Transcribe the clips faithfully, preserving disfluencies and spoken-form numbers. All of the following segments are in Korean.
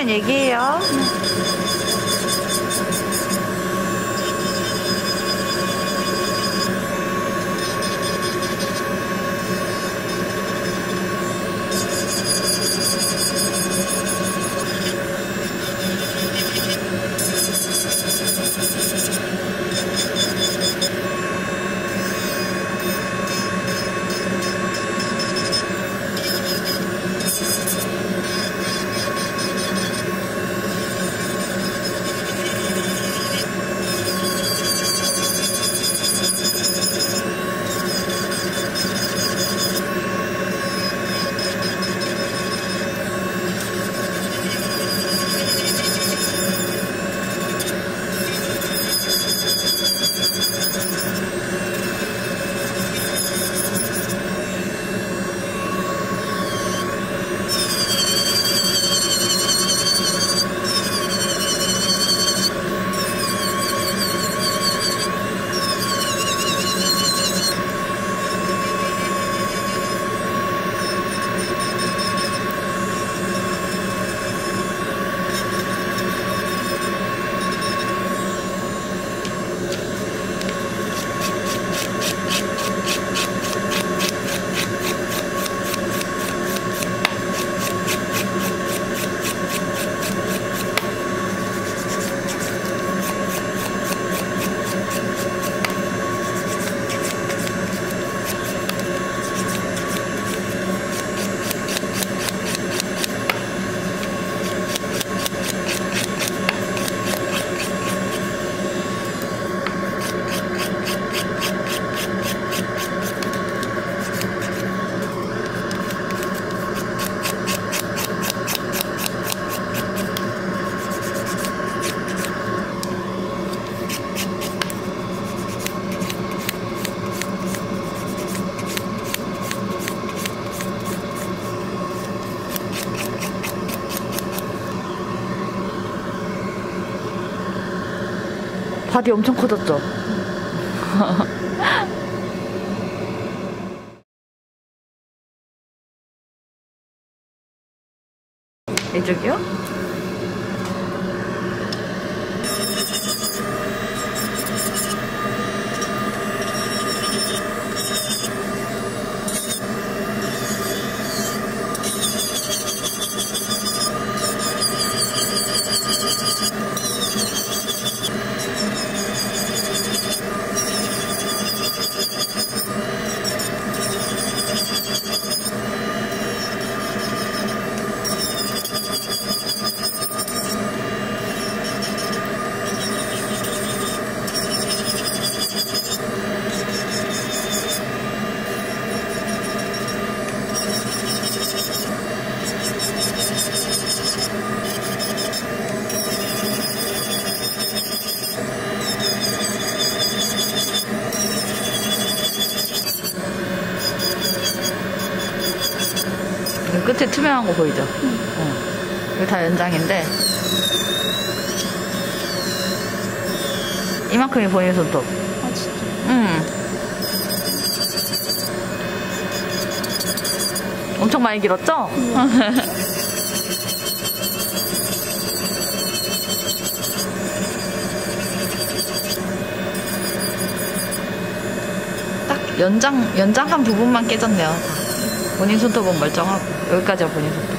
있으면 얘기해요. 바디 엄청 커졌죠? 이쪽이요? 끝에 투명한 거 보이죠? 응. 어. 이거 다 연장인데 이만큼이 보이는 손톱. 아 진짜? 응. 엄청 많이 길었죠? 응. 딱 연장, 연장한 부분만 깨졌네요. 본인 손톱은 멀쩡하고 여기까지가 본인 손톱.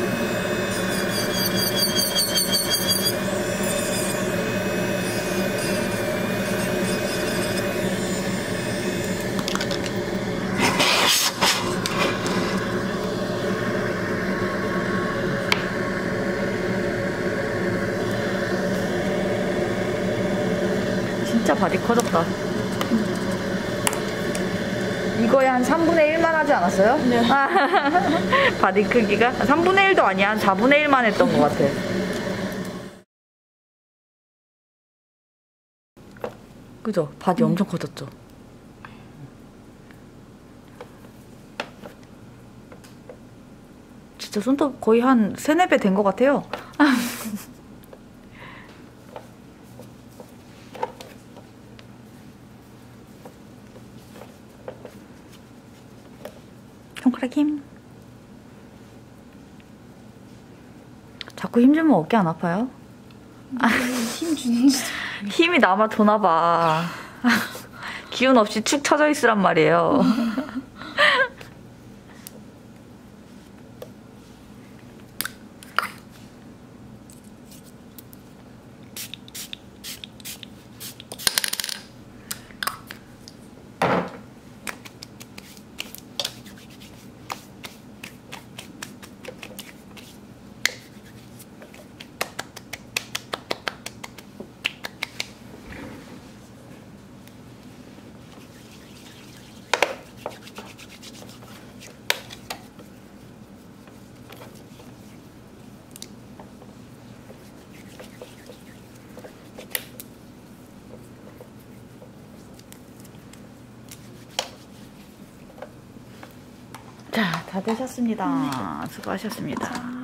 진짜 바디 커졌다. 이거에 한 삼분의 일만 하지 않았어요? 네. 바디 크기가? 삼분의 일도 아니야. 한 사분의 일만 했던 것 같아. 그죠? 바디 음. 엄청 커졌죠? 진짜 손톱 거의 한 세네 배 된 것 같아요. 손가락 힘. 자꾸 자꾸 힘주면 어깨 안 아파요? 힘 주는지. 힘이 남아 도나봐. 기운 없이 축 처져 있으란 말이에요. 자, 다 되셨습니다. 수고하셨습니다.